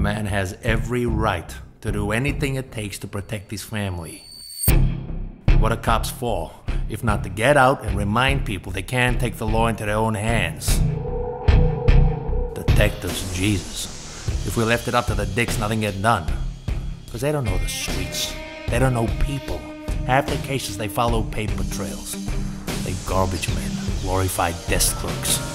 man has every right to do anything it takes to protect his family. What are cops for, if not to get out and remind people they can't take the law into their own hands? Detectives, Jesus. If we left it up to the dicks, nothing get done. Because they don't know the streets. They don't know people. Half the cases, they follow paper trails. They garbage men, glorified desk clerks.